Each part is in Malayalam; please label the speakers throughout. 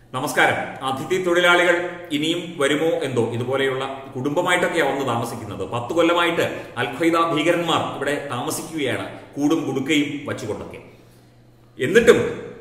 Speaker 1: നമസ്കാരം. അതിഥി തൊഴിലാളികൾ ഇനിയും വരുമോ എന്തോ, ഇതുപോലെയുള്ള കുടുംബമായിട്ടൊക്കെയാണ് വന്ന് താമസിക്കുന്നത്. 10 കൊല്ലമായിട്ട് അൽ ഖ്വയ്ദ ഭീകരന്മാർ ഇവിടെ താമസിക്കുകയാണ്, കൂടും കുടുക്കയും വച്ചുകൊണ്ടൊക്കെ. എന്നിട്ടും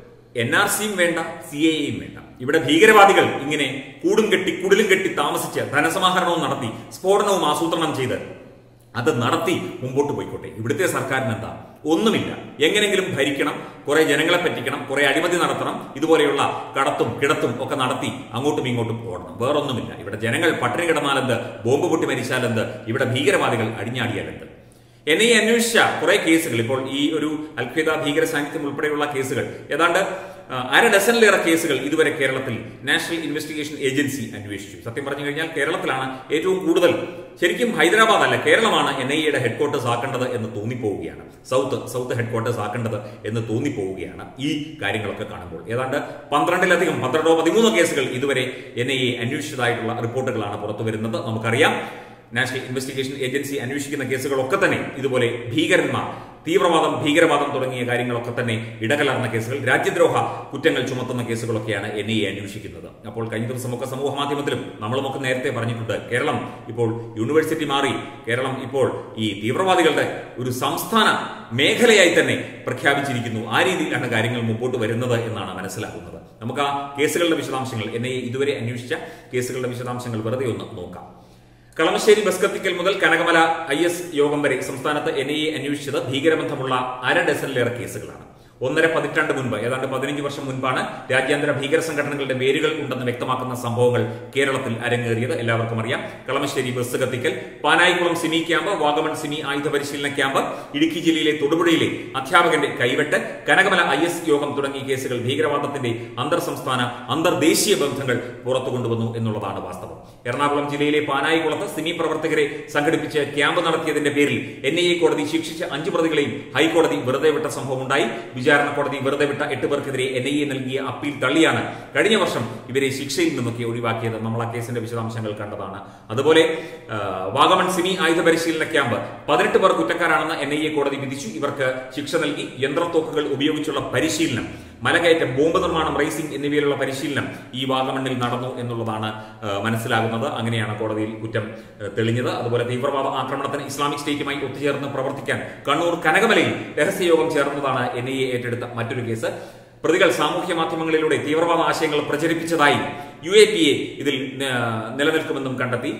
Speaker 1: NRCയും വേണ്ട, CAAയും വേണ്ട. ഇവിടെ ഭീകരവാദികൾ ഇങ്ങനെ കൂടും കെട്ടി കുടിലും കെട്ടി താമസിച്ച് ധനസമാഹരണവും നടത്തി സ്ഫോടനവും ആസൂത്രണം ചെയ്ത് അത് നടത്തി മുമ്പോട്ട് പോയിക്കോട്ടെ. ഇവിടുത്തെ സർക്കാരിന് എന്താ? ഒന്നുമില്ല. എങ്ങനെങ്കിലും ഭരിക്കണം, കുറെ ജനങ്ങളെ പറ്റിക്കണം, കുറെ അഴിമതി നടത്തണം, ഇതുപോലെയുള്ള കടത്തും കിടത്തും ഒക്കെ നടത്തി അങ്ങോട്ടും ഇങ്ങോട്ടും ഓടണം. വേറൊന്നുമില്ല. ഇവിടെ ജനങ്ങൾ പട്ടിണി കിടന്നാലെന്ത്, ബോംബ് പൊട്ടി മരിച്ചാലെന്ത്, ഇവിടെ ഭീകരവാദികൾ അടിഞ്ഞാടിയാലെന്ത്. NIA അന്വേഷിച്ച കുറെ കേസുകൾ, ഇപ്പോൾ ഈ ഒരു അൽ ഖ്വയ്ദ ഭീകര സാന്നിധ്യം ഉൾപ്പെടെയുള്ള കേസുകൾ, ഏതാണ്ട് 1/2 ഡസനിലേറെ കേസുകൾ ഇതുവരെ കേരളത്തിൽ നാഷണൽ ഇൻവെസ്റ്റിഗേഷൻ ഏജൻസി അന്വേഷിച്ചു. സത്യം പറഞ്ഞു കഴിഞ്ഞാൽ കേരളത്തിലാണ് ഏറ്റവും കൂടുതൽ. ശരിക്കും ഹൈദരാബാദ് അല്ല, കേരളമാണ് NIAയുടെ ഹെഡ്ക്വാർട്ടേഴ്സ് ആക്കേണ്ടത് എന്ന് തോന്നിപ്പോവുകയാണ്. സൗത്ത് ഹെഡ്ക്വാർട്ടേഴ്സ് ആക്കേണ്ടത് എന്ന് തോന്നിപ്പോവുകയാണ് ഈ കാര്യങ്ങളൊക്കെ കാണുമ്പോൾ. ഏതാണ്ട് 12-ലധികം 13 കേസുകൾ ഇതുവരെ NIA അന്വേഷിച്ചതായിട്ടുള്ള റിപ്പോർട്ടുകളാണ് പുറത്തു വരുന്നത്. നമുക്കറിയാം, നാഷണൽ ഇൻവെസ്റ്റിഗേഷൻ ഏജൻസി അന്വേഷിക്കുന്ന കേസുകളൊക്കെ തന്നെ ഇതുപോലെ ഭീകരന്മാർ, തീവ്രവാദം, ഭീകരവാദം തുടങ്ങിയ കാര്യങ്ങളൊക്കെ തന്നെ ഇടകലർന്ന കേസുകൾ, രാജ്യദ്രോഹ കുറ്റങ്ങൾ ചുമത്തുന്ന കേസുകളൊക്കെയാണ് NIA അന്വേഷിക്കുന്നത്. അപ്പോൾ കഴിഞ്ഞ ദിവസമൊക്കെ സമൂഹ മാധ്യമത്തിലും നമ്മളുമൊക്കെ നേരത്തെ പറഞ്ഞിട്ടുണ്ട്, കേരളം ഇപ്പോൾ യൂണിവേഴ്സിറ്റി മാറി, കേരളം ഇപ്പോൾ ഈ തീവ്രവാദികളുടെ ഒരു സംസ്ഥാന മേഖലയായി തന്നെ പ്രഖ്യാപിച്ചിരിക്കുന്നു. ആ രീതിയിലാണ് കാര്യങ്ങൾ മുമ്പോട്ട് വരുന്നത് എന്നാണ് മനസ്സിലാക്കുന്നത്. നമുക്ക് ആ കേസുകളുടെ വിശദാംശങ്ങൾ, NIA ഇതുവരെ അന്വേഷിച്ച കേസുകളുടെ വിശദാംശങ്ങൾ വെറുതെ ഒന്ന് നോക്കാം. കളമശ്ശേരി ബസ് കത്തിക്കൽ മുതൽ കനകമല IS യോഗം വരെ സംസ്ഥാനത്ത് NIA അന്വേഷിച്ചത് ഭീകരബന്ധമുള്ള 1/2 ഡസനിലേറെ കേസുകളാണ്. 1.5 പതിറ്റാണ്ട് മുൻപ്, ഏതാണ്ട് 15 വർഷം മുൻപാണ് രാജ്യാന്തര ഭീകര സംഘടനകളുടെ വേരുകൾ ഉണ്ടെന്ന് വ്യക്തമാക്കുന്ന സംഭവങ്ങൾ കേരളത്തിൽ അരങ്ങേറിയത്. എല്ലാവർക്കും അറിയാം. കളമശ്ശേരി ബസ് കത്തിക്കൽ, പാനായിക്കുളം സിമി ക്യാമ്പ്, വാഗമൺ സിമി ആയുധ പരിശീലന ക്യാമ്പ്, ഇടുക്കി ജില്ലയിലെ തൊടുപുഴയിലെ അധ്യാപകന്റെ കൈവെട്ട്, കനകമല IS യോഗം തുടങ്ങിയ കേസുകൾ ഭീകരവാദത്തിന്റെ അന്തർ സംസ്ഥാന അന്തർദേശീയ ബന്ധങ്ങൾ പുറത്തു കൊണ്ടുവന്നു എന്നുള്ളതാണ് വാസ്തവം. എറണാകുളം ജില്ലയിലെ പാനായിക്കുളത്ത് സിമി പ്രവർത്തകരെ സംഘടിപ്പിച്ച് ക്യാമ്പ് നടത്തിയതിന്റെ പേരിൽ NIA കോടതി ശിക്ഷിച്ച 5 പ്രതികളെയും ഹൈക്കോടതി വെറുതെ വിട്ട സംഭവമുണ്ടായി. വിചാരണ കോടതി വെറുതെ വിട്ട 8 പേർക്കെതിരെ NIA നൽകിയ അപ്പീൽ തള്ളിയാണ് കഴിഞ്ഞ വർഷം ഇവരെ ശിക്ഷയിൽ നിന്നൊക്കെ ഒഴിവാക്കിയത്. നമ്മൾ ആ കേസിന്റെ വിശദാംശങ്ങൾ കണ്ടതാണ്. അതുപോലെ വാഗമൺ സിമി ആയുധ പരിശീലന ക്യാമ്പ്, 18 പേർ കുറ്റക്കാരാണെന്ന് NIA കോടതി വിധിച്ചു. ഇവർക്ക് ശിക്ഷ നൽകി. യന്ത്രത്തോക്കുകൾ ഉപയോഗിച്ചുള്ള പരിശീലനം, മലകയറ്റം, ബോംബ് നിർമ്മാണം, റേസിംഗ് എന്നിവയിലുള്ള പരിശീലനം ഈ വാഗമണ്ണിൽ നടന്നു എന്നുള്ളതാണ് മനസ്സിലാകുന്നത്. അങ്ങനെയാണ് കോടതിയിൽ കുറ്റം തെളിഞ്ഞത്. അതുപോലെ തീവ്രവാദ ആക്രമണത്തിന് ഇസ്ലാമിക് സ്റ്റേറ്റുമായി ഒത്തുചേർന്ന് പ്രവർത്തിക്കാൻ കണ്ണൂർ കനകമലയിൽ രഹസ്യയോഗം ചേർന്നതാണ് NIA ഏറ്റെടുത്ത മറ്റൊരു കേസ്. പ്രതികൾ സാമൂഹ്യ മാധ്യമങ്ങളിലൂടെ തീവ്രവാദ ആശയങ്ങൾ പ്രചരിപ്പിച്ചതായി UAPA ഇതിൽ നിലനിൽക്കുമെന്നും കണ്ടെത്തി.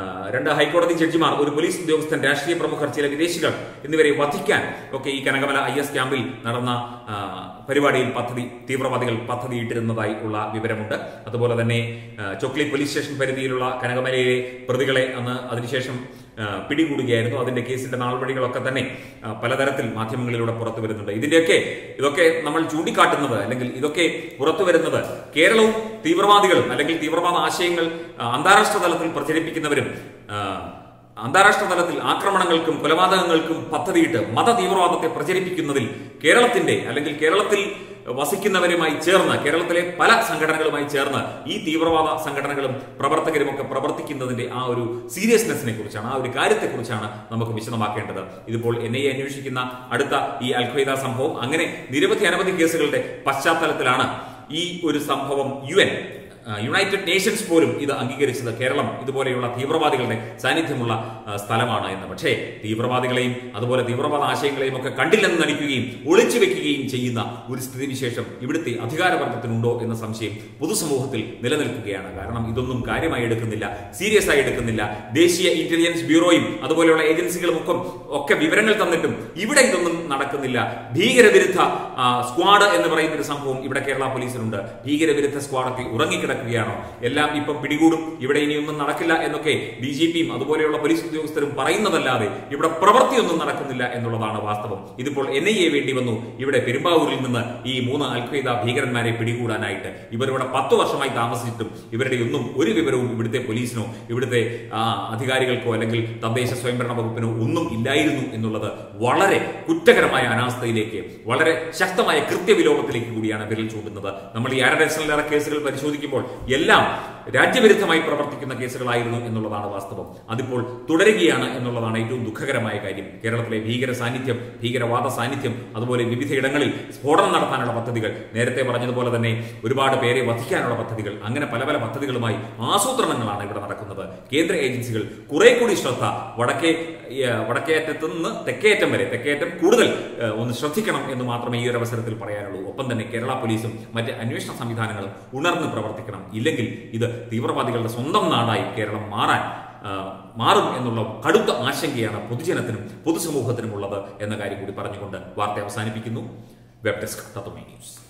Speaker 1: 2 ഹൈക്കോടതി ജഡ്ജിമാർ, ഒരു പോലീസ് ഉദ്യോഗസ്ഥൻ, രാഷ്ട്രീയ പ്രമുഖർ, ചില വിദേശികൾ എന്നിവരെ വധിക്കാൻ ഒക്കെ ഈ കനകമല IS ക്യാമ്പിൽ നടന്ന പരിപാടിയിൽ തീവ്രവാദികൾ പദ്ധതിയിട്ടിരുന്നതായി ഉള്ള വിവരമുണ്ട്. അതുപോലെ തന്നെ ചൊക്ലി പോലീസ് സ്റ്റേഷൻ പരിധിയിലുള്ള കനകമലയിലെ പ്രതികളെ അതിനുശേഷം പിടികൂടുകയായിരുന്നു. അതിന്റെ കേസിന്റെ നാൾവഴികളൊക്കെ തന്നെ പലതരത്തിൽ മാധ്യമങ്ങളിലൂടെ പുറത്തു വരുന്നുണ്ട്. ഇതൊക്കെ നമ്മൾ ചൂണ്ടിക്കാട്ടുന്നത്, അല്ലെങ്കിൽ ഇതൊക്കെ പുറത്തു വരുന്നത്, കേരളവും തീവ്രവാദികളും അല്ലെങ്കിൽ തീവ്രവാദ ആശയങ്ങൾ അന്താരാഷ്ട്ര തലത്തിൽ പ്രചരിപ്പിക്കുന്നവരും അന്താരാഷ്ട്ര തലത്തിൽ ആക്രമണങ്ങൾക്കും കൊലപാതകങ്ങൾക്കും പദ്ധതിയിട്ട് മത തീവ്രവാദത്തെ പ്രചരിപ്പിക്കുന്നതിൽ കേരളത്തിൽ വസിക്കുന്നവരുമായി ചേർന്ന്, കേരളത്തിലെ പല സംഘടനകളുമായി ചേർന്ന് ഈ തീവ്രവാദ സംഘടനകളും പ്രവർത്തകരും ഒക്കെ പ്രവർത്തിക്കുന്നതിന്റെ ആ ഒരു സീരിയസ്നെസ്സിനെ കുറിച്ചാണ്, ആ ഒരു കാര്യത്തെക്കുറിച്ചാണ് നമുക്ക് വിശദമാക്കേണ്ടത്. ഇതിപ്പോൾ NIA അന്വേഷിക്കുന്ന അടുത്ത ഈ അൽ ഖ്വയ്ദ സംഭവം, അങ്ങനെ അനവധി കേസുകളുടെ പശ്ചാത്തലത്തിലാണ് ഈ ഒരു സംഭവം യുണൈറ്റഡ് നേഷൻസ് പോലും ഇത് അംഗീകരിച്ചത്. കേരളം ഇതുപോലെയുള്ള തീവ്രവാദികളുടെ സാന്നിധ്യമുള്ള സ്ഥലമാണ് എന്ന്. പക്ഷേ തീവ്രവാദികളെയും അതുപോലെ തീവ്രവാദ ആശയങ്ങളെയും ഒക്കെ കണ്ടില്ലെന്ന് നടിക്കുകയും ഒളിച്ചു വെക്കുകയും ചെയ്യുന്ന ഒരു സ്ഥിതിവിശേഷം ഇവിടുത്തെ അധികാരവർഗത്തിനുണ്ടോ എന്ന സംശയം പൊതുസമൂഹത്തിൽ നിലനിൽക്കുകയാണ്. കാരണം ഇതൊന്നും കാര്യമായി എടുക്കുന്നില്ല, സീരിയസ് ആയി എടുക്കുന്നില്ല. ദേശീയ ഇന്റലിജൻസ് ബ്യൂറോയും അതുപോലെയുള്ള ഏജൻസികളും ഒക്കെ വിവരങ്ങൾ തന്നിട്ടും ഇവിടെ ഇതൊന്നും നടക്കുന്നില്ല. ഭീകരവിരുദ്ധ സ്ക്വാഡ് എന്ന് പറയുന്ന ഒരു സംഭവം ഇവിടെ കേരള പോലീസിനുണ്ട്. ഭീകരവിരുദ്ധ സ്ക്വാഡൊക്കെ ഉറങ്ങിക്കിടക്കുകയാണോ? എല്ലാം ഇപ്പം പിടികൂടും, ഇവിടെ ഇനിയൊന്നും നടക്കില്ല എന്നൊക്കെ DGPയും അതുപോലെയുള്ള പോലീസ് ഉദ്യോഗസ്ഥരും പറയുന്നതല്ലാതെ ഇവിടെ പ്രവൃത്തിയൊന്നും നടക്കുന്നില്ല എന്നുള്ളതാണ് വാസ്തവം. ഇതിപ്പോൾ NIA വേണ്ടി വന്നു ഇവിടെ പെരുമ്പാവൂരിൽ നിന്ന് ഈ 3 അൽ ഖ്വയ്ദ ഭീകരന്മാരെ പിടികൂടാനായിട്ട്. ഇവരിവിടെ 10 വർഷമായി താമസിച്ചിട്ടും ഇവരുടെ ഒരു വിവരവും ഇവിടുത്തെ പോലീസിനോ ഇവിടുത്തെ അധികാരികൾക്കോ അല്ലെങ്കിൽ തദ്ദേശ സ്വയംഭരണ വകുപ്പിനോ ഒന്നും ഇല്ലായിരുന്നു എന്നുള്ളത് വളരെ കുറ്റകരമായ അനാസ്ഥയിലേക്ക്, വളരെ ശക്തമായ കൃത്യവിലോപത്തിലേക്ക് കൂടിയാണ് വിരൽ ചൂണ്ടുന്നത്. നമ്മൾ ഈ 1/2 ഡസനിലേറെ കേസുകൾ പരിശോധിക്കുമ്പോൾ എല്ലാം രാജ്യവിരുദ്ധമായി പ്രവർത്തിക്കുന്ന കേസുകളായിരുന്നു എന്നുള്ളതാണ് വാസ്തവം. അതിപ്പോൾ തുടരുകയാണ് എന്നുള്ളതാണ് ഏറ്റവും ദുഃഖകരമായ കാര്യം. കേരളത്തിലെ ഭീകര സാന്നിധ്യം, ഭീകരവാദ സാന്നിധ്യം, അതുപോലെ വിവിധയിടങ്ങളിൽ സ്ഫോടനം നടത്താനുള്ള പദ്ധതികൾ, നേരത്തെ പറഞ്ഞതുപോലെ തന്നെ ഒരുപാട് പേരെ വധിക്കാനുള്ള പദ്ധതികൾ, അങ്ങനെ പല പല പദ്ധതികളുമായി ആസൂത്രണങ്ങളാണ് ഇവിടെ നടക്കുന്നത്. കേന്ദ്ര ഏജൻസികൾ കുറെ കൂടി ശ്രദ്ധ വടക്കേറ്റത്ത് നിന്ന് തെക്കേറ്റം വരെ, തെക്കേറ്റം കൂടുതൽ ഒന്ന് ശ്രദ്ധിക്കണം എന്ന് മാത്രമേ ഈ ഒരു അവസരത്തിൽ പറയാനുള്ളൂ. ഒപ്പം തന്നെ കേരള പോലീസും മറ്റ് അന്വേഷണ സംവിധാനങ്ങളും ഉണർന്ന് പ്രവർത്തിക്കണം. ഇല്ലെങ്കിൽ ഇത് തീവ്രവാദികളുടെ സ്വന്തം നാടായി കേരളം മാറും എന്നുള്ള കടുത്ത ആശങ്കയാണ് പൊതുജനത്തിനും പൊതുസമൂഹത്തിനും ഉള്ളത് എന്ന കാര്യം കൂടി പറഞ്ഞുകൊണ്ട് വാർത്ത അവസാനിപ്പിക്കുന്നു. Web desk Tatwamayi news.